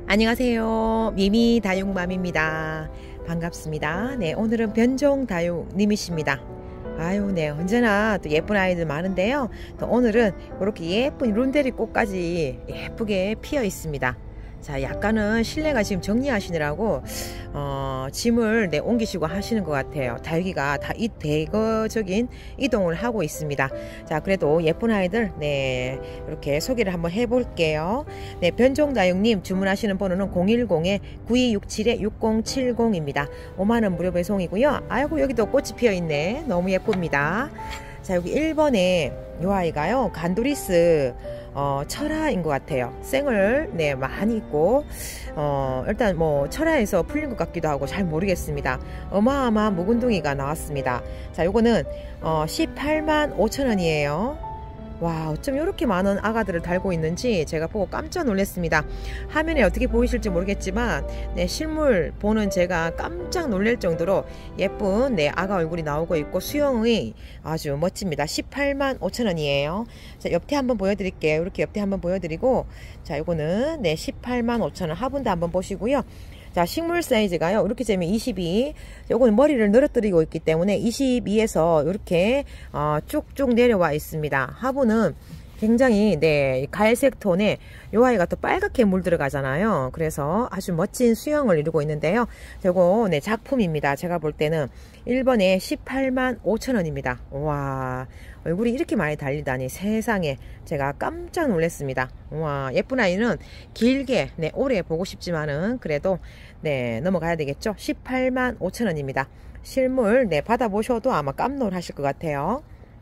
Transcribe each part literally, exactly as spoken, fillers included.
안녕하세요. 미미 다육맘입니다. 반갑습니다. 네, 오늘은 변종 다육님이십니다. 아유, 네, 언제나 또 예쁜 아이들 많은데요. 또 오늘은 이렇게 예쁜 룬데리 꽃까지 예쁘게 피어 있습니다. 자, 약간은 실내가 지금 정리하시느라고 어, 짐을 네, 옮기시고 하시는 것 같아요. 다육이가 다 이 대거적인 이동을 하고 있습니다. 자, 그래도 예쁜 아이들 네, 이렇게 소개를 한번 해볼게요. 네, 변종다육님 주문하시는 번호는 공일공 구이육칠 육공칠공입니다. 오만 원 무료 배송이고요. 아이고, 여기도 꽃이 피어 있네. 너무 예쁩니다. 자, 여기 일 번에 이 아이가요, 간도리스 어, 철화인 것 같아요. 생을 네, 많이 있고 어, 일단 뭐 철화에서 풀린 것 같기도 하고 잘 모르겠습니다. 어마어마한 묵은둥이가 나왔습니다. 자, 요거는 어, 십팔만 오천 원이에요. 와, 어쩜 이렇게 많은 아가들을 달고 있는지 제가 보고 깜짝 놀랐습니다. 화면에 어떻게 보이실지 모르겠지만 네, 실물 보는 제가 깜짝 놀랄 정도로 예쁜 네, 아가 얼굴이 나오고 있고 수영이 아주 멋집니다. 십팔만 오천 원이에요. 자, 옆태 한번 보여드릴게요. 이렇게 옆태 한번 보여드리고, 자, 요거는 네, 십팔만 오천 원 화분도 한번 보시고요. 자, 식물 사이즈가요, 이렇게 재면 이십이, 요거는 머리를 늘어뜨리고 있기 때문에 이십이에서 이렇게 어, 쭉쭉 내려와 있습니다. 화분은 굉장히 네, 갈색 톤에 요 아이가 또 빨갛게 물 들어가잖아요. 그래서 아주 멋진 수영을 이루고 있는데요. 요거 네, 작품입니다. 제가 볼 때는 일 번에 십팔만 오천 원입니다. 와, 얼굴이 이렇게 많이 달리다니 세상에, 제가 깜짝 놀랐습니다. 와, 예쁜 아이는 길게 네, 오래 보고 싶지만은 그래도 네, 넘어가야 되겠죠. 십팔만 오천 원입니다. 실물 네, 받아보셔도 아마 깜놀하실 것 같아요.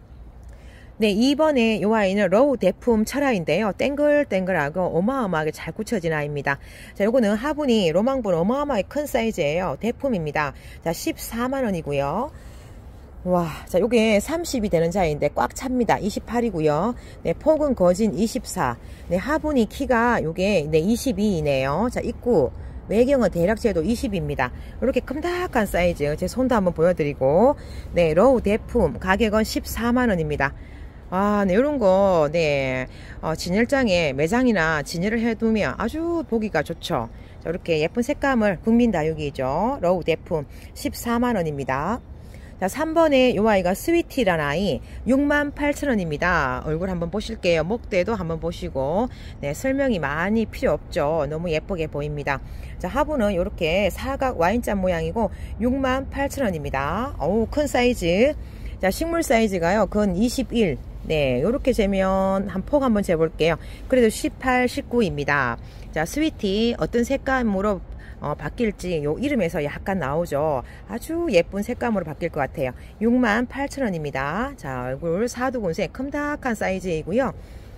네, 이 번에 이 아이는 러우 대품 철화인데요. 땡글땡글하고 어마어마하게 잘 굳혀진 아이입니다. 자, 요거는 화분이 로망분 어마어마하게 큰 사이즈예요. 대품입니다. 자, 십사만 원이고요. 와, 자, 요게 삼십이 되는 자리인데 꽉 찹니다. 이십팔이고요. 네, 폭은 거진 이십사. 네, 화분이 키가 요게 네, 이십이이네요. 자, 입구 외경은 대략재도 이십입니다. 이렇게 큼닥한 사이즈 제 손도 한번 보여드리고, 네, 러우 대품 가격은 십사만 원입니다. 아, 네, 요런거 네, 어, 진열장에 매장이나 진열을 해두면 아주 보기가 좋죠. 자, 이렇게 예쁜 색감을 국민다육이죠. 러우 대품 십사만 원입니다. 자, 삼 번에 요 아이가 스위티라는 아이 육만 팔천 원입니다. 얼굴 한번 보실게요. 목대도 한번 보시고, 네, 설명이 많이 필요 없죠. 너무 예쁘게 보입니다. 자, 화분은 이렇게 사각 와인잔 모양이고 육만 팔천 원입니다. 어우, 큰 사이즈. 자, 식물 사이즈가요, 건 이십일. 네, 요렇게 재면 한 폭 한번 재볼게요. 그래도 십팔, 십구입니다. 자, 스위티 어떤 색감으로 어, 바뀔지 요 이름에서 약간 나오죠. 아주 예쁜 색감으로 바뀔 것 같아요. 육만 팔천 원입니다. 자, 얼굴 사두군색 큼닥한 사이즈이고요.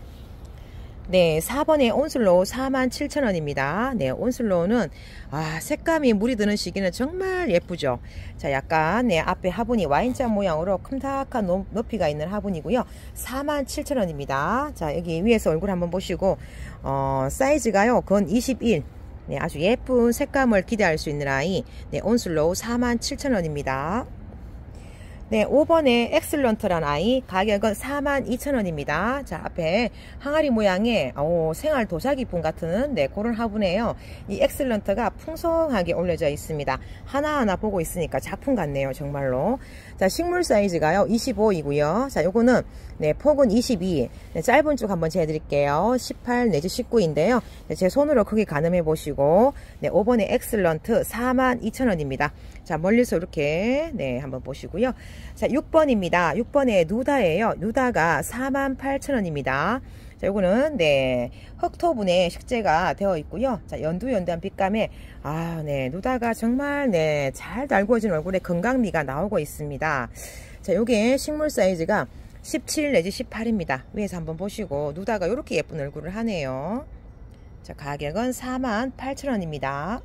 네, 사 번에 온슬로우 사만 칠천 원입니다. 네, 온슬로우는 아, 색감이 물이 드는 시기는 정말 예쁘죠. 자, 약간 네, 앞에 화분이 와인잔 모양으로 큼닥한 높, 높이가 있는 화분이고요. 사만 칠천 원입니다. 자, 여기 위에서 얼굴 한번 보시고, 어, 사이즈가요, 건 이십일. 네, 아주 예쁜 색감을 기대할 수 있는 아이, 네, 온슬로우 사만 칠천 원입니다. 네, 오 번에 엑슬런트란 아이 가격은 사만 이천 원입니다. 자, 앞에 항아리 모양의 오, 생활 도자기품 같은 네, 그런 화분이에요. 이 엑슬런트가 풍성하게 올려져 있습니다. 하나하나 보고 있으니까 작품 같네요, 정말로. 자, 식물 사이즈가요 이십오이고요. 자, 요거는 네, 폭은 이십이. 네, 짧은 쪽 한번 재드릴게요. 십팔 내지 십구인데요. 네, 제 손으로 크게 가늠해 보시고, 네, 오 번에 엑슬런트 사만 이천 원입니다. 자, 멀리서 이렇게 네, 한번 보시고요. 자, 육 번입니다. 육 번에 누다예요. 누다가 사만 팔천 원입니다. 자, 요거는 네, 흑토분에 식재가 되어 있고요. 자, 연두연두한 빛감에 아, 네, 누다가 정말 네, 잘 달구어진 얼굴에 건강미가 나오고 있습니다. 자, 요게 식물 사이즈가 십칠 내지 십팔입니다. 위에서 한번 보시고, 누다가 이렇게 예쁜 얼굴을 하네요. 자, 가격은 사만 팔천 원입니다.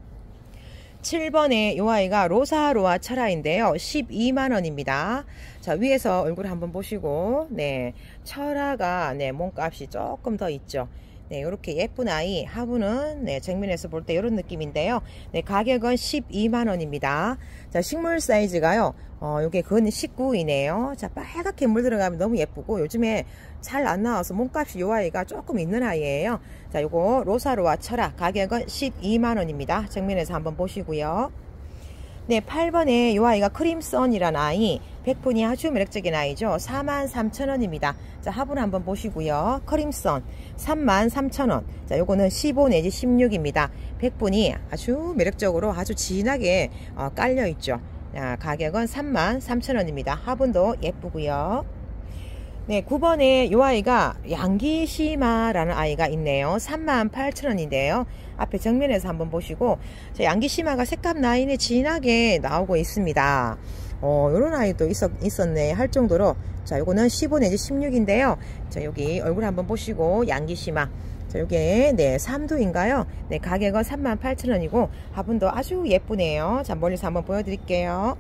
칠 번에 이 아이가 로사로아 철화인데요. 십이만 원입니다. 자, 위에서 얼굴 한번 보시고, 네, 철화가 네, 몸값이 조금 더 있죠. 네, 이렇게 예쁜 아이 화분은 네, 정면에서 볼 때 이런 느낌인데요. 네, 가격은 십이만 원입니다. 자, 식물 사이즈가요. 어, 요게 근 십구이네요. 자, 빨갛게 물 들어가면 너무 예쁘고 요즘에 잘 안 나와서 몸값이 요 아이가 조금 있는 아이예요. 자, 요거 로사로와 철학 가격은 십이만 원입니다. 정면에서 한번 보시고요. 네, 팔 번에 요 아이가 크림선이란 아이, 백분이 아주 매력적인 아이죠. 사만 삼천 원입니다. 자, 화분 한번 보시고요. 크림선 삼만 삼천 원. 자, 요거는 십오 내지 십육입니다. 백분이 아주 매력적으로 아주 진하게 어, 깔려 있죠. 자, 가격은 삼만 삼천 원입니다. 화분도 예쁘고요. 네, 구 번에 요 아이가 양기시마라는 아이가 있네요. 삼만 팔천 원인데요. 앞에 정면에서 한번 보시고, 자, 양기시마가 색감 라인이 진하게 나오고 있습니다. 어, 요런 아이도 있었, 있었네 할 정도로. 자, 요거는 십오 내지 십육인데요. 자, 여기 얼굴 한번 보시고, 양기시마. 자, 요게, 네, 삼 두인가요? 네, 가격은 삼만 팔천 원이고, 화분도 아주 예쁘네요. 자, 멀리서 한번 보여드릴게요.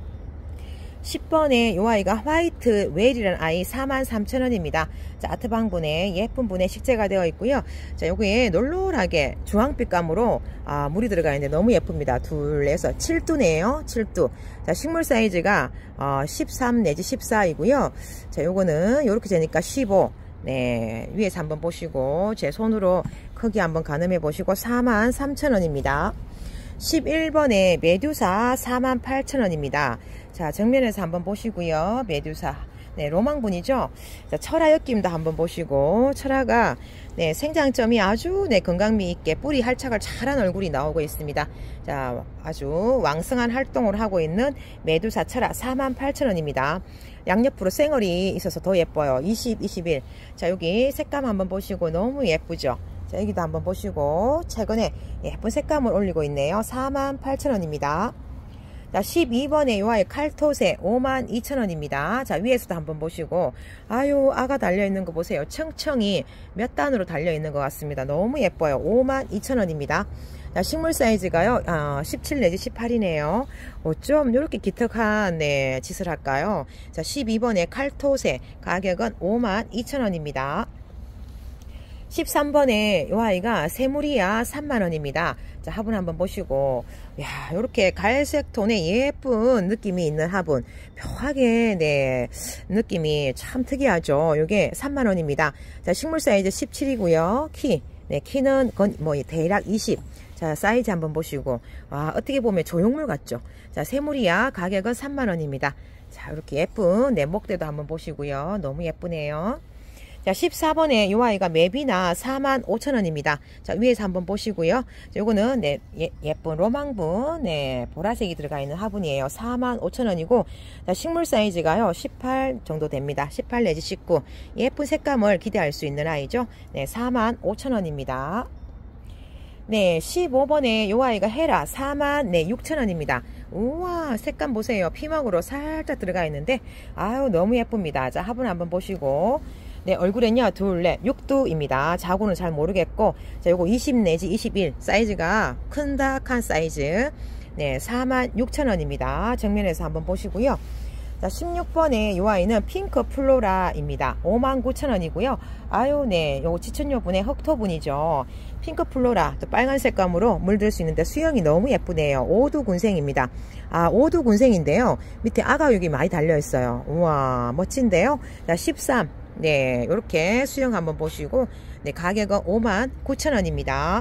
십 번에 요 아이가 화이트 웰이라는 아이 사만 삼천 원입니다. 자, 아트방분에 예쁜 분에 식재가 되어 있고요. 자, 요게 놀놀하게 주황빛감으로 아, 물이 들어가 있는데 너무 예쁩니다. 둘에서 칠 두네요. 칠 두. 자, 식물 사이즈가 어, 십삼 내지 십사이고요. 자, 요거는 요렇게 되니까 십오. 네, 위에서 한번 보시고 제 손으로 크기 한번 가늠해 보시고 사만 삼천 원입니다. 십일 번에 메두사 사만 팔천 원입니다. 자, 정면에서 한번 보시고요. 메두사. 네, 로망분이죠. 자, 철화 엮임도 한번 보시고, 철화가, 네, 생장점이 아주, 네, 건강미 있게 뿌리 활착을 잘한 얼굴이 나오고 있습니다. 자, 아주 왕성한 활동을 하고 있는 메두사 철화 사만 팔천 원입니다. 양옆으로 쌩얼이 있어서 더 예뻐요. 이십, 이십일. 자, 여기 색감 한번 보시고 너무 예쁘죠. 자, 여기도 한번 보시고 최근에 예쁜 색감을 올리고 있네요. 사만 팔천 원입니다. 자, 십이 번에 요 아이 칼토세 오만 이천 원입니다. 자, 위에서도 한번 보시고 아유, 아가 달려있는 거 보세요. 청청이 몇 단으로 달려있는 것 같습니다. 너무 예뻐요. 오만 이천 원입니다. 자, 식물 사이즈가요 아, 십칠 내지 십팔이네요 어쩜 이렇게 기특한 네, 짓을 할까요? 자, 십이 번에 칼토세 가격은 오만 이천 원입니다. 십삼 번에 요 아이가 세무리아 삼만 원입니다. 자, 화분 한번 보시고, 야, 요렇게 갈색 톤의 예쁜 느낌이 있는 화분. 묘하게, 네, 느낌이 참 특이하죠. 요게 삼만 원입니다. 자, 식물 사이즈 십칠이고요. 키, 네, 키는 건, 뭐, 대략 이십. 자, 사이즈 한번 보시고, 와, 어떻게 보면 조형물 같죠. 자, 세무리아 가격은 삼만 원입니다. 자, 이렇게 예쁜, 네, 목대도 한번 보시고요. 너무 예쁘네요. 자, 십사 번에 요 아이가 맵이나 사만 오천 원입니다. 자, 위에서 한번 보시고요. 자, 요거는 네, 예, 예쁜 로망분, 네, 보라색이 들어가 있는 화분이에요. 사만 오천 원이고, 자, 식물 사이즈가요, 십팔 정도 됩니다. 십팔 내지 십구. 예쁜 색감을 기대할 수 있는 아이죠. 네, 사만 오천 원입니다. 네, 십오 번에 요 아이가 헤라 사만 육천 원입니다. 우와, 색감 보세요. 피망으로 살짝 들어가 있는데, 아유, 너무 예쁩니다. 자, 화분 한번 보시고, 네, 얼굴엔요, 둘, 넷, 육 두입니다. 자고는 잘 모르겠고, 자, 요거 이십 내지 이십일. 사이즈가 큰다한 사이즈. 네, 사만 육천 원입니다. 정면에서 한번 보시고요. 자, 십육 번에 요 아이는 핑크 플로라입니다. 오만 구천 원이고요. 아유, 네, 요거 지천요분의 흑토분이죠. 핑크 플로라, 또 빨간 색감으로 물들 수 있는데 수영이 너무 예쁘네요. 오두군생입니다. 아, 오두군생인데요. 밑에 아가육이 많이 달려있어요. 우와, 멋진데요. 자, 십삼. 네, 요렇게 수영 한번 보시고, 네, 가격은 오만 구천 원입니다.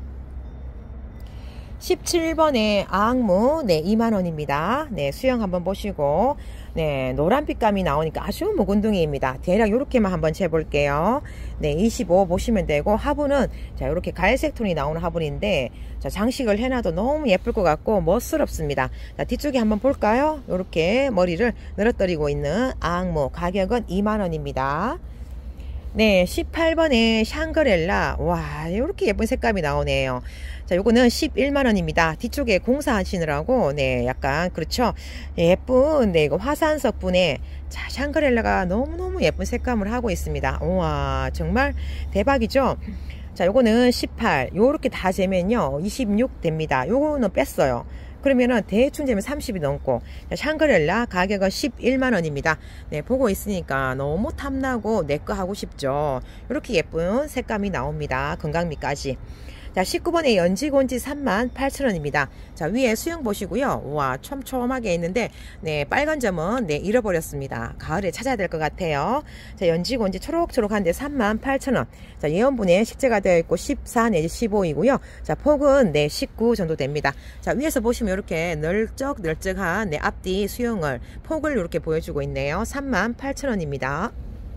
십칠 번에 앙무, 네, 이만 원입니다. 네, 수영 한번 보시고, 네, 노란빛감이 나오니까 아주 묵은둥이입니다. 대략 요렇게만 한번 재볼게요. 네, 이십오 보시면 되고, 화분은, 자, 요렇게 갈색 톤이 나오는 화분인데, 자, 장식을 해놔도 너무 예쁠 것 같고, 멋스럽습니다. 자, 뒤쪽에 한번 볼까요? 요렇게 머리를 늘어뜨리고 있는 앙무, 가격은 이만 원입니다. 네, 십팔 번에 샹그렐라. 와, 이렇게 예쁜 색감이 나오네요. 자, 요거는 십일만 원입니다. 뒤쪽에 공사하시느라고, 네, 약간, 그렇죠. 예쁜, 네, 이거 화산석 분에, 자, 샹그렐라가 너무너무 예쁜 색감을 하고 있습니다. 우와, 정말 대박이죠? 자, 요거는 십팔. 요렇게 다 재면요, 이십육 됩니다. 요거는 뺐어요. 그러면은 대충 재면 삼십이 넘고, 자, 샹그렐라 가격은 십일만 원입니다. 네, 보고 있으니까 너무 탐나고 내 거 하고 싶죠. 이렇게 예쁜 색감이 나옵니다. 건강미까지. 자, 십구 번에 연지곤지 삼만 팔천 원입니다. 자, 위에 수영 보시고요. 와, 촘촘하게 있는데, 네, 빨간 점은, 네, 잃어버렸습니다. 가을에 찾아야 될 것 같아요. 자, 연지곤지 초록초록한데 삼만 팔천 원. 자, 예원분에 식재가 되어 있고 십사 내지 십오이고요. 자, 폭은, 네, 십구 정도 됩니다. 자, 위에서 보시면 이렇게 널쩍널쩍한, 네, 앞뒤 수영을, 폭을 이렇게 보여주고 있네요. 삼만 팔천 원입니다.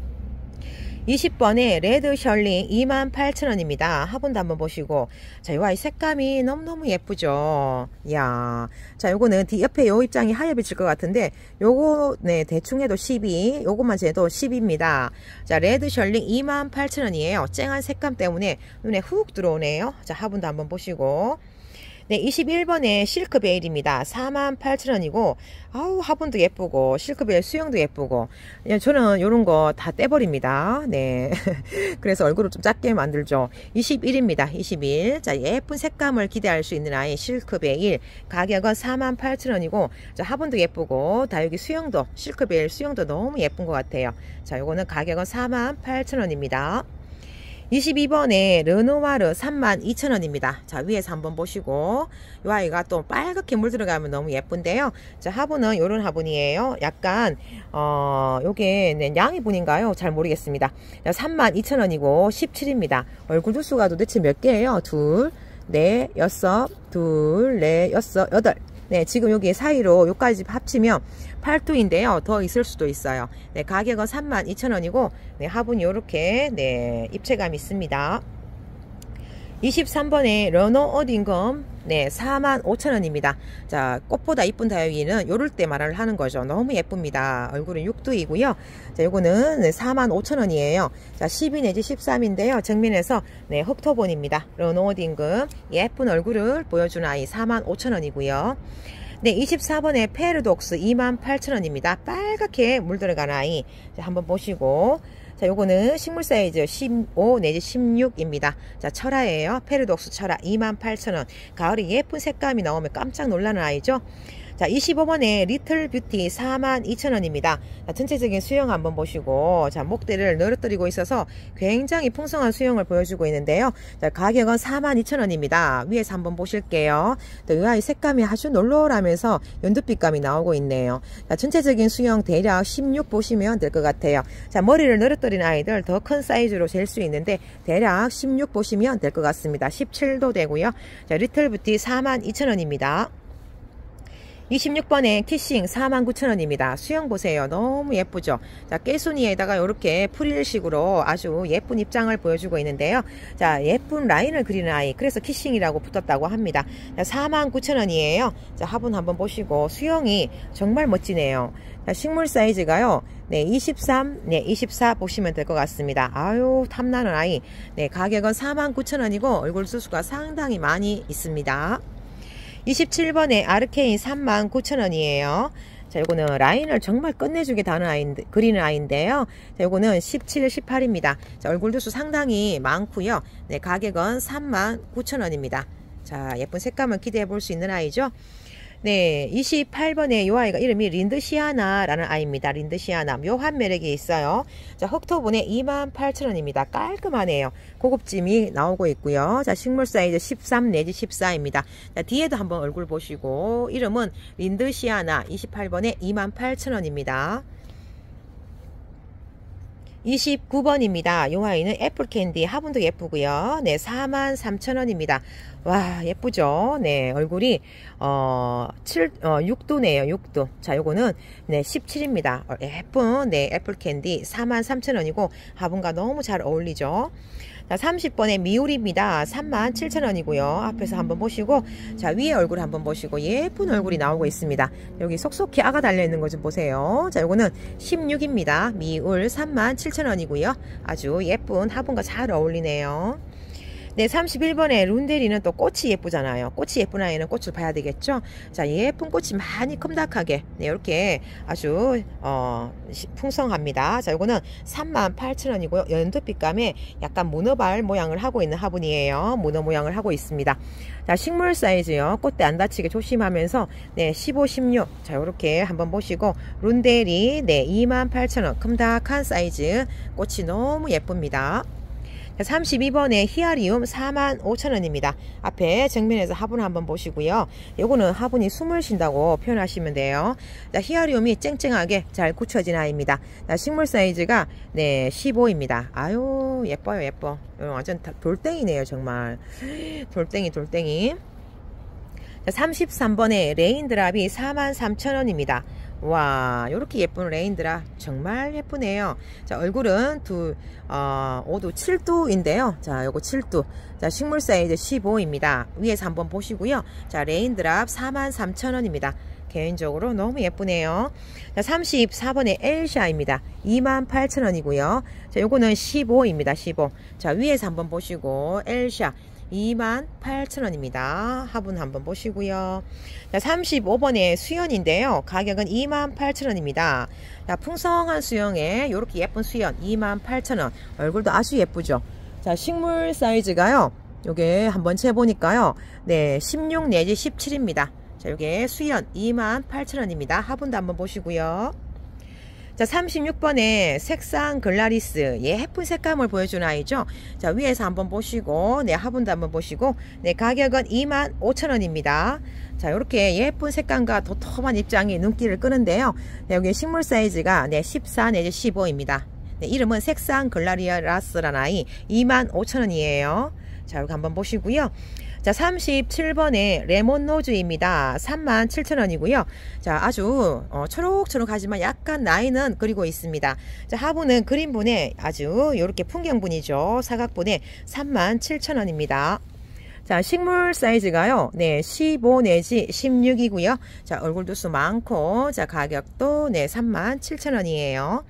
이십 번에 레드 셜링 이만 팔천 원입니다. 화분도 한번 보시고, 자, 요 아이 색감이 너무너무 예쁘죠. 이야, 자, 요거는 뒤 옆에 요 입장이 하얘 비칠 것 같은데, 요거 네 대충 해도 십이, 요것만 재도 십입니다. 자, 레드 셜링 이만 팔천 원이에요. 쨍한 색감 때문에 눈에 훅 들어오네요. 자, 화분도 한번 보시고. 네, 이십일 번에 실크베일입니다. 사만 팔천 원이고, 아우, 화분도 예쁘고, 실크베일 수영도 예쁘고, 저는 요런 거 다 떼버립니다. 네. 그래서 얼굴을 좀 작게 만들죠. 이십일입니다. 이십일. 자, 예쁜 색감을 기대할 수 있는 아이, 실크베일. 가격은 사만 팔천 원이고, 자, 화분도 예쁘고, 다육이 수영도, 실크베일 수영도 너무 예쁜 것 같아요. 자, 요거는 가격은 사만 팔천 원입니다. 이십이 번에 르누아르 삼만 이천 원입니다. 자, 위에서 한번 보시고, 이 아이가 또 빨갛게 물 들어가면 너무 예쁜데요. 자, 화분은 요런 화분이에요. 약간 어 요게 네, 양이분인가요? 잘 모르겠습니다. 자, 삼만 이천 원이고 십칠입니다. 얼굴 두수가 도대체 몇 개예요? 둘, 넷, 여섯, 둘, 넷, 여섯, 여덟. 네, 지금 여기 사이로 요까지 합치면 팔 두인데요. 더 있을 수도 있어요. 네, 가격은 삼만 이천 원이고, 네, 화분이 요렇게, 네, 입체감이 있습니다. 이십삼 번에 러너 어딩검, 네, 사만 오천 원입니다. 자, 꽃보다 이쁜 다육이는 요럴 때 말을 하는 거죠. 너무 예쁩니다. 얼굴은 육 두이고요. 자, 요거는 네, 사만 오천 원이에요. 자, 십이 내지 십삼인데요. 정면에서 네, 흑토본입니다. 러너 어딩검, 예쁜 얼굴을 보여주는 아이 사만 오천 원이고요. 네, 이십사 번에 페르독스 이만 팔천 원입니다. 빨갛게 물 들어간 아이. 자, 한번 보시고. 자, 요거는 식물 사이즈 십오 내지 십육입니다. 자, 철화예요. 페르독스 철화 이만 팔천 원. 가을에 예쁜 색감이 나오면 깜짝 놀라는 아이죠. 자, 이십오 번에 리틀 뷰티 사만 이천 원입니다. 자, 전체적인 수영 한번 보시고, 자, 목대를 늘어뜨리고 있어서 굉장히 풍성한 수영을 보여주고 있는데요. 자, 가격은 사만 이천 원입니다. 위에서 한번 보실게요. 또 이 아이 색감이 아주 놀놀하면서 연두빛감이 나오고 있네요. 자, 전체적인 수영 대략 십육 보시면 될 것 같아요. 자, 머리를 늘어뜨린 아이들 더 큰 사이즈로 잴 수 있는데 대략 십육 보시면 될 것 같습니다. 십칠도 되고요. 자, 리틀 뷰티 사만 이천 원입니다. 이십육 번에 키싱 사만 구천 원입니다. 수영 보세요. 너무 예쁘죠? 자, 깨순이에다가 이렇게 프릴식으로 아주 예쁜 입장을 보여주고 있는데요. 자, 예쁜 라인을 그리는 아이. 그래서 키싱이라고 붙었다고 합니다. 자, 사만 구천 원이에요. 자, 화분 한번 보시고 수영이 정말 멋지네요. 자, 식물 사이즈가요. 네, 이십삼, 네, 이십사 보시면 될 것 같습니다. 아유, 탐나는 아이. 네, 가격은 사만 구천 원이고 얼굴 수수가 상당히 많이 있습니다. 이십칠 번에 아르케인 삼만 구천 원이에요. 자, 요거는 라인을 정말 끝내주게 다는 아이인데, 그리는 아이인데요. 자, 요거는 십칠, 십팔입니다. 자, 얼굴 두수 상당히 많고요. 네, 가격은 삼만 구천 원입니다. 자, 예쁜 색감을 기대해 볼 수 있는 아이죠. 네, 이십팔 번에 요 아이가 이름이 린드시아나라는 아이입니다. 린드시아나. 묘한 매력이 있어요. 자, 흑토분에 이만 팔천 원입니다. 깔끔하네요. 고급짐이 나오고 있고요. 자, 식물 사이즈 십삼 내지 십사입니다. 자, 뒤에도 한번 얼굴 보시고, 이름은 린드시아나 이십팔 번에 이만 팔천 원입니다. 이십구 번입니다. 요 아이는 애플캔디. 화분도 예쁘고요. 네, 사만 삼천 원입니다. 와, 예쁘죠? 네, 얼굴이 어, 칠, 어, 육 두네요. 육 두. 자, 요거는 네, 십칠입니다. 예쁜 네, 애플캔디 사만 삼천 원이고 화분과 너무 잘 어울리죠? 자, 삼십 번에 미우리입니다. 삼만 칠천 원이고요. 앞에서 한번 보시고, 자, 위에 얼굴 한번 보시고, 예쁜 얼굴이 나오고 있습니다. 여기 속속히 아가 달려있는 거 좀 보세요. 자, 요거는 십육입니다. 미울 삼만 칠천 원이고요. 아주 예쁜 화분과 잘 어울리네요. 네, 삼십일 번에 룬데리는 또 꽃이 예쁘잖아요. 꽃이 예쁜 아이는 꽃을 봐야 되겠죠. 자, 예쁜 꽃이 많이 큼닥하게 네, 이렇게 아주 어, 풍성합니다. 자, 요거는 삼만 팔천 원이고요. 연두빛감에 약간 문어발 모양을 하고 있는 화분이에요. 문어 모양을 하고 있습니다. 자, 식물 사이즈요. 꽃대 안 다치게 조심하면서 네, 십오, 십육. 자, 요렇게 한번 보시고 룬데리 네, 이만 팔천 원 큼닥한 사이즈 꽃이 너무 예쁩니다. 삼십이 번에 히아리움 사만 오천 원입니다. 앞에 정면에서 화분 한번 보시고요. 요거는 화분이 숨을 쉰다고 표현하시면 돼요. 자, 히아리움이 쨍쨍하게 잘 굳혀진 아이입니다. 자, 식물 사이즈가 네, 십오입니다. 아유, 예뻐요, 예뻐. 완전 돌덩이네요, 정말. 돌덩이, 돌덩이. 자, 삼십삼 번에 레인드랍이 사만 삼천 원입니다. 와, 요렇게 예쁜 레인드랍 정말 예쁘네요. 자, 얼굴은 두, 어, 오두 칠 두인데요. 자, 요거 칠 두. 자, 식물 사이즈 십오입니다. 위에서 한번 보시고요. 자, 레인드랍 사만 삼천 원입니다. 개인적으로 너무 예쁘네요. 자, 삼십사 번에 엘샤입니다. 이만 팔천 원이고요. 자, 요거는 십오입니다. 십오. 자, 위에서 한번 보시고 엘샤 이만 팔천 원입니다. 화분 한번 보시고요. 자, 삼십오 번에 수연인데요. 가격은 이만 팔천 원입니다. 자, 풍성한 수영에 이렇게 예쁜 수연 이만 팔천 원. 얼굴도 아주 예쁘죠. 자, 식물 사이즈가요. 요게 한번 재보니까요. 네, 십육 내지 십칠입니다. 자, 요게 수연 이만 팔천 원입니다. 화분도 한번 보시고요. 자, 삼십육 번에 색상 글라리스 예쁜 색감을 보여주는 아이죠. 자, 위에서 한번 보시고 네, 화분도 한번 보시고 네, 가격은 이만 오천 원입니다. 자, 이렇게 예쁜 색감과 도톰한 입장이 눈길을 끄는데요. 네, 여기 식물 사이즈가 네, 십사 내지 십오입니다. 네, 이름은 색상 글라리라스라는 아이 이만 오천 원이에요. 자, 여기 한번 보시고요. 자, 삼십칠 번에 레몬노즈입니다. 삼만 칠천 원이고요. 자, 아주 어, 초록초록하지만 약간 나이는 그리고 있습니다. 자, 하부는 그린분에 아주 이렇게 풍경분이죠. 사각분에 삼만 칠천 원입니다. 자, 식물 사이즈가요. 네, 십오 내지 십육이고요. 자, 얼굴 두수 많고 자, 가격도 네, 삼만 칠천 원이에요.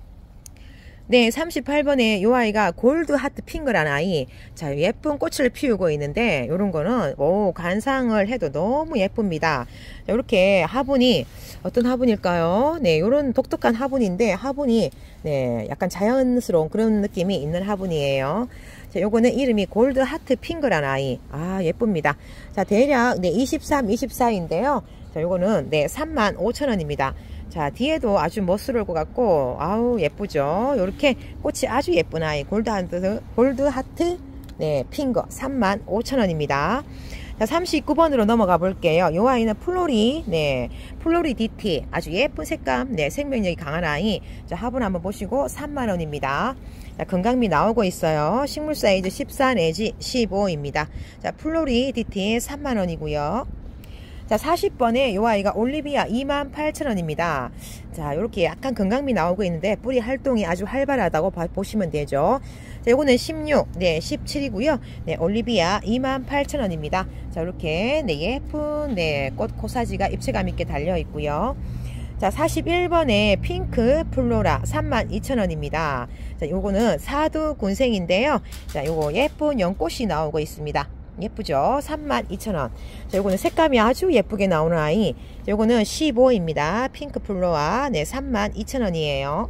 네, 삼십팔 번에 요 아이가 골드 하트 핑크라는 아이. 자, 예쁜 꽃을 피우고 있는데 요런 거는 오, 관상을 해도 너무 예쁩니다. 자, 이렇게 화분이 어떤 화분일까요? 네, 요런 독특한 화분인데 화분이 네, 약간 자연스러운 그런 느낌이 있는 화분이에요. 자, 요거는 이름이 골드 하트 핑크라는 아이. 아, 예쁩니다. 자, 대략 네, 이십삼, 이십사인데요. 자, 요거는 네, 삼만 오천 원입니다. 자, 뒤에도 아주 멋스러울 것 같고 아우 예쁘죠. 이렇게 꽃이 아주 예쁜 아이 골드 하트, 골드 하트 네, 핑거 삼만 오천 원입니다. 자, 삼십구 번으로 넘어가 볼게요. 이 아이는 플로리 네, 플로리 디티 아주 예쁜 색감 네, 생명력이 강한 아이. 자, 화분 한번 보시고 삼만 원입니다. 자, 건강미 나오고 있어요. 식물 사이즈 십사 내지 십오입니다. 자, 플로리 디티 삼만 원이고요. 자, 사십 번에 요 아이가 올리비아 이만 팔천 원입니다. 자, 요렇게 약간 건강미 나오고 있는데 뿌리 활동이 아주 활발하다고 보시면 되죠. 자, 요거는 십육, 네, 십칠이고요. 네, 올리비아 이만 팔천 원입니다. 자, 요렇게 네, 예쁜 네, 꽃 코사지가 입체감 있게 달려 있고요. 자, 사십일 번에 핑크 플로라 삼만 이천 원입니다. 자, 요거는 사두 군생인데요. 자, 요거 예쁜 연꽃이 나오고 있습니다. 예쁘죠? 삼만 이천 원. 자, 요거는 색감이 아주 예쁘게 나오는 아이. 자, 요거는 십오입니다. 핑크 플로아. 네, 삼만 이천 원이에요.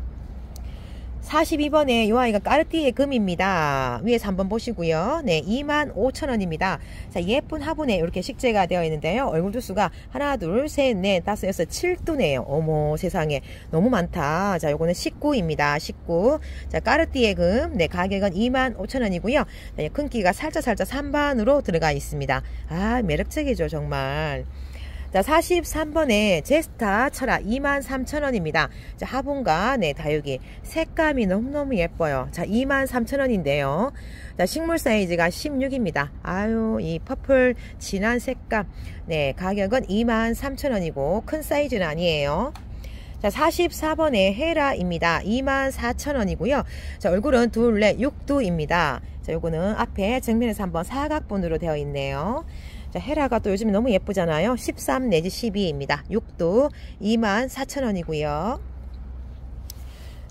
사십이 번에 요 아이가 까르띠에 금입니다. 위에서 한번 보시고요. 네, 이만 오천 원입니다. 자, 예쁜 화분에 이렇게 식재가 되어 있는데요. 얼굴 두수가 하나, 둘, 셋, 넷, 다섯, 여섯, 칠 두네요. 어머, 세상에. 너무 많다. 자, 요거는 십구입니다. 십구. 자, 까르띠에 금. 네, 가격은 이만 오천 원이고요. 네, 큰기가 살짝살짝 삼반으로 들어가 있습니다. 아, 매력적이죠, 정말. 자, 사십삼 번에 제스타 철아 이만 삼천 원입니다. 자, 화분과 네, 다육이 색감이 너무너무 예뻐요. 자, 이만 삼천 원인데요. 자, 식물 사이즈가 십육입니다. 아유, 이 퍼플 진한 색감. 네, 가격은 이만 삼천 원이고 큰 사이즈는 아니에요. 자, 사십사 번에 헤라입니다. 이만 사천 원이고요. 자, 얼굴은 둘, 넷, 육 두입니다. 자, 요거는 앞에 정면에서 한번 사각분으로 되어 있네요. 자, 헤라가 또 요즘에 너무 예쁘잖아요. 십삼 내지 십이입니다. 육 두 이만 사천 원이고요.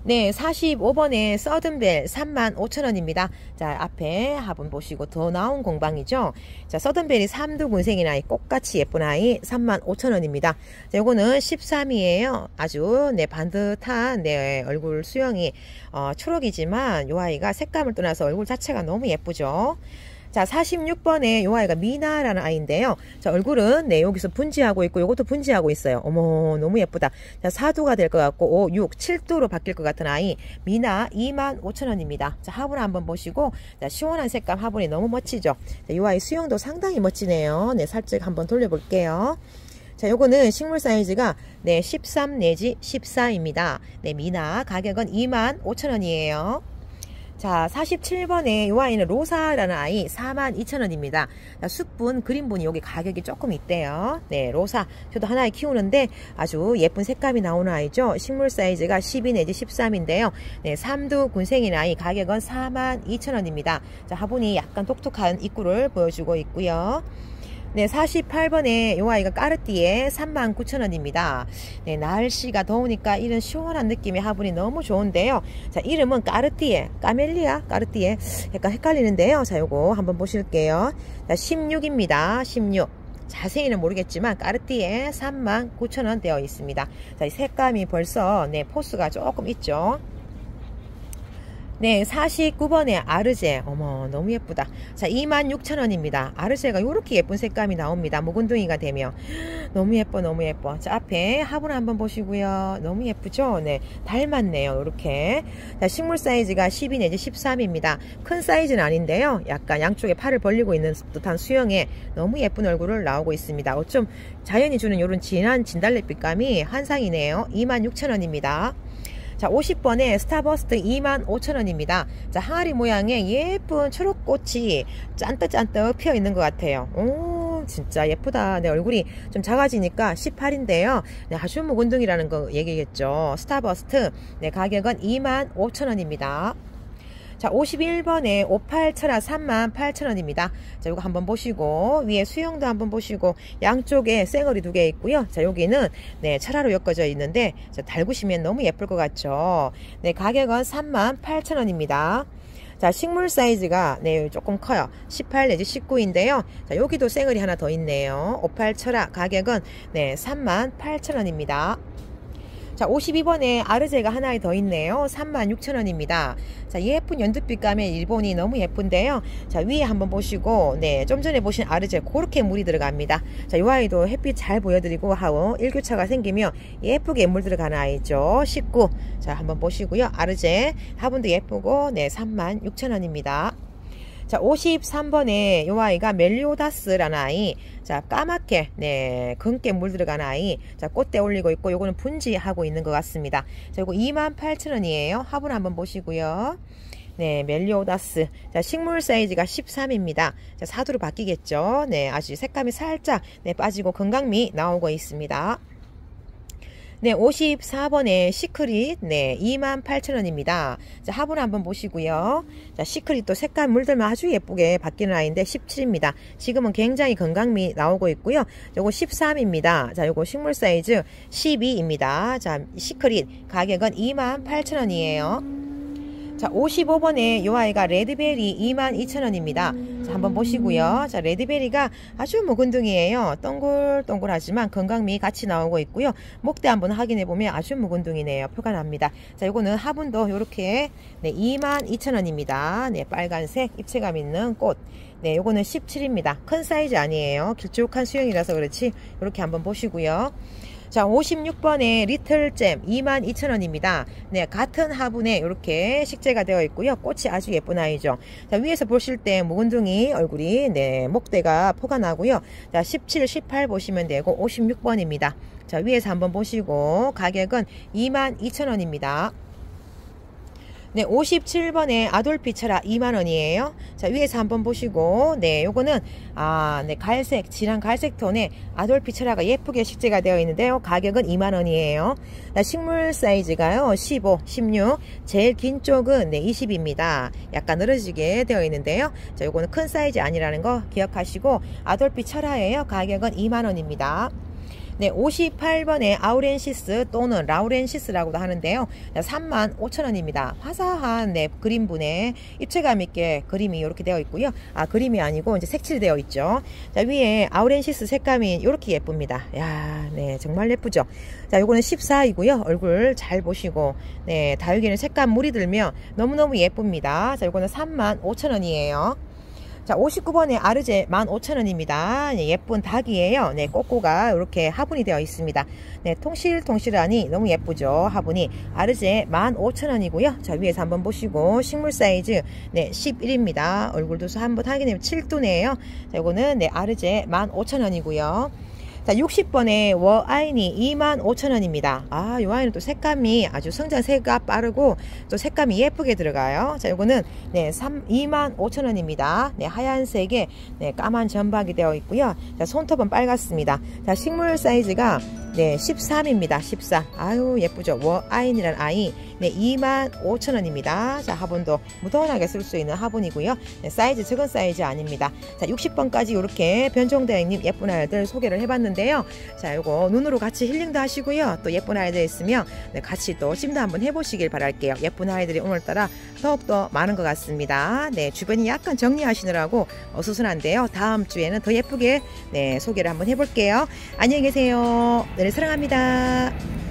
네, 사십오 번에 서든벨 삼만 오천 원입니다. 자, 앞에 화분 보시고 더 나온 공방이죠. 자, 서든벨이 삼두 군생인 아이, 꽃같이 예쁜 아이 삼만 오천 원입니다. 자, 요거는 십삼 위에요. 아주 네, 반듯한 네, 얼굴 수영이 어, 초록이지만 요 아이가 색감을 떠나서 얼굴 자체가 너무 예쁘죠. 자, 사십육 번에 요 아이가 미나라는 아이인데요. 자, 얼굴은 네, 여기서 분지하고 있고 요것도 분지하고 있어요. 어머, 너무 예쁘다. 자, 사 두가 될 것 같고 오, 육, 칠 두로 바뀔 것 같은 아이 미나 이만 오천 원입니다. 자, 화분 한번 보시고 자, 시원한 색감 화분이 너무 멋지죠. 자, 요 아이 수영도 상당히 멋지네요. 네, 살짝 한번 돌려볼게요. 자, 요거는 식물 사이즈가 네, 십삼 내지 십사입니다. 네, 미나 가격은 이만 오천 원이에요. 자, 사십칠 번에 이 아이는 로사라는 아이 사만 이천 원입니다. 자, 숯분, 그린분이 여기 가격이 조금 있대요. 네, 로사. 저도 하나에 키우는데 아주 예쁜 색감이 나오는 아이죠. 식물 사이즈가 십이 내지 십삼인데요. 네, 삼두 군생인 아이 가격은 사만 이천 원입니다. 자, 화분이 약간 독특한 입구를 보여주고 있고요. 네, 사십팔 번에 요 아이가 까르띠에 삼만 구천 원입니다. 네, 날씨가 더우니까 이런 시원한 느낌의 화분이 너무 좋은데요. 자, 이름은 까르띠에, 까멜리아, 까르띠에 약간 헷갈리는데요. 자, 요거 한번 보실게요. 자, 십육입니다. 십육. 자세히는 모르겠지만 까르띠에 삼만 구천 원 되어 있습니다. 자, 이 색감이 벌써 네, 포스가 조금 있죠. 네, 사십구 번에 아르제. 어머, 너무 예쁘다. 자, 이만 육천 원입니다. 아르제가 이렇게 예쁜 색감이 나옵니다. 묵은둥이가 되면 너무 예뻐, 너무 예뻐. 자, 앞에 화분 한번 보시고요. 너무 예쁘죠? 네, 닮았네요. 이렇게. 자, 식물 사이즈가 십이 내지 십삼입니다. 큰 사이즈는 아닌데요. 약간 양쪽에 팔을 벌리고 있는 듯한 수영에 너무 예쁜 얼굴을 나오고 있습니다. 어쩜 자연이 주는 이런 진한 진달래빛감이 환상이네요. 이만 육천 원입니다. 자, 오십 번에 스타버스트 이만 오천 원입니다. 자, 항아리 모양의 예쁜 초록꽃이 짠뜩짠뜩 피어 있는 것 같아요. 오, 진짜 예쁘다. 내 얼굴이 좀 작아지니까 십팔인데요. 네, 아주 묵은둥이라는 거 얘기겠죠. 스타버스트. 네, 가격은 이만 오천 원입니다. 자, 오십일 번에 오팔철아 삼만 팔천 원입니다. 자, 이거 한번 보시고 위에 수영도 한번 보시고 양쪽에 쌩얼이 두 개 있고요. 자, 여기는 네, 철화로 엮어져 있는데 자, 달구시면 너무 예쁠 것 같죠. 네, 가격은 삼만 팔천 원입니다. 자, 식물 사이즈가 네, 조금 커요. 십팔 내지 십구인데요. 자, 여기도 쌩얼이 하나 더 있네요. 오팔철아 가격은 네, 삼만 팔천 원입니다. 자, 오십이 번에 아르제가 하나 더 있네요. 삼만 육천 원입니다. 자, 예쁜 연두빛감의 일본이 너무 예쁜데요. 자, 위에 한번 보시고 네, 좀 전에 보신 아르제 그렇게 물이 들어갑니다. 자, 이 아이도 햇빛 잘 보여드리고 하고 일교차가 생기면 예쁘게 물 들어가는 아이죠. 십구. 자, 한번 보시고요. 아르제 화분도 예쁘고 네, 삼만 육천 원입니다. 자, 오십삼 번에 요 아이가 멜리오다스라는 아이. 자, 까맣게 네, 굵게 물 들어간 아이. 자, 꽃대 올리고 있고 요거는 분지하고 있는 것 같습니다. 자, 요거 이만 팔천 원이에요. 화분 한번 보시고요. 네, 멜리오다스. 자, 식물 사이즈가 십삼입니다. 자, 사두로 바뀌겠죠. 네, 아주 색감이 살짝 네, 빠지고 건강미 나오고 있습니다. 네, 오십사 번에 시크릿 네, 이만 팔천 원입니다. 자, 화분 한번 보시고요. 자, 시크릿 또 색깔 물들면 아주 예쁘게 바뀌는 아이인데 십칠입니다. 지금은 굉장히 건강미 나오고 있고요. 요거 십삼입니다. 자, 요거 식물 사이즈 십이입니다. 자, 시크릿 가격은 이만 팔천 원이에요. 자, 오십오 번에 요 아이가 레드베리 이만 이천 원입니다. 자, 한번 보시고요. 자, 레드베리가 아주 묵은둥이에요. 동글동글하지만 건강미 같이 나오고 있고요. 목대 한번 확인해 보면 아주 묵은둥이네요. 표가 납니다. 자, 요거는 화분도 요렇게 네, 이만 이천 원입니다. 네, 빨간색 입체감 있는 꽃. 네, 요거는 십칠입니다. 큰 사이즈 아니에요. 길쭉한 수영이라서 그렇지. 요렇게 한번 보시고요. 자, 오십육 번에 리틀잼 이만 이천 원입니다. 네, 같은 화분에 이렇게 식재가 되어 있고요. 꽃이 아주 예쁜 아이죠. 자, 위에서 보실 때 묵은둥이 얼굴이 네, 목대가 포가 나고요. 자, 십칠, 십팔 보시면 되고 오십육 번입니다. 자, 위에서 한번 보시고 가격은 이만 이천 원입니다. 네, 오십칠 번에 아돌피처라 이만 원이에요. 자, 위에서 한번 보시고, 네, 요거는, 아, 네, 갈색, 진한 갈색 톤에 아돌피처라가 예쁘게 식재가 되어 있는데요. 가격은 이만 원이에요. 자, 식물 사이즈가요, 십오, 십육. 제일 긴 쪽은, 네, 이십입니다. 약간 늘어지게 되어 있는데요. 자, 요거는 큰 사이즈 아니라는 거 기억하시고, 아돌피처라예요. 가격은 이만 원입니다. 네, 오십팔 번에 아우렌시스 또는 라우렌시스라고도 하는데요. 삼만 오천 원입니다. 화사한 네, 그림분에 입체감 있게 그림이 이렇게 되어 있고요. 아, 그림이 아니고 이제 색칠되어 있죠. 자, 위에 아우렌시스 색감이 이렇게 예쁩니다. 야, 네, 정말 예쁘죠. 자, 요거는 십사이고요. 얼굴 잘 보시고, 네, 다육이는 색감 물이 들면 너무너무 예쁩니다. 자, 요거는 삼만 오천 원이에요. 자, 오십구 번에 아르제 만 오천 원입니다. 네, 예쁜 닭이에요. 네, 꼬꼬가 이렇게 화분이 되어 있습니다. 네, 통실통실하니 너무 예쁘죠. 화분이. 아르제 만 오천 원이고요. 자, 위에서 한번 보시고 식물 사이즈 네, 십일입니다. 얼굴도 한번 확인해보면 칠 도네요. 자, 이거는 네, 아르제 만 오천 원이고요. 자, 육십 번에 워아인이 이만 오천 원입니다. 아, 이 아이는 또 색감이 아주 성장세가 빠르고 또 색감이 예쁘게 들어가요. 자, 요거는 네, 이만 오천 원입니다. 네, 하얀색에 네, 까만 점박이 되어 있고요. 자, 손톱은 빨갛습니다. 자, 식물 사이즈가 네, 십삼입니다. 십사. 아유, 예쁘죠. 워아인이라는 아이. 네, 이만 오천 원입니다. 자, 화분도 무던하게 쓸 수 있는 화분이고요. 네, 사이즈 적은 사이즈 아닙니다. 자, 육십 번까지 이렇게 변종대행님 예쁜 아이들 소개를 해봤는데요. 자, 요거 눈으로 같이 힐링도 하시고요. 또 예쁜 아이들 있으면 네, 같이 또 찜도 한번 해보시길 바랄게요. 예쁜 아이들이 오늘따라 더욱더 많은 것 같습니다. 네, 주변이 약간 정리하시느라고 어수선한데요. 다음 주에는 더 예쁘게 네, 소개를 한번 해볼게요. 안녕히 계세요. 네, 사랑합니다.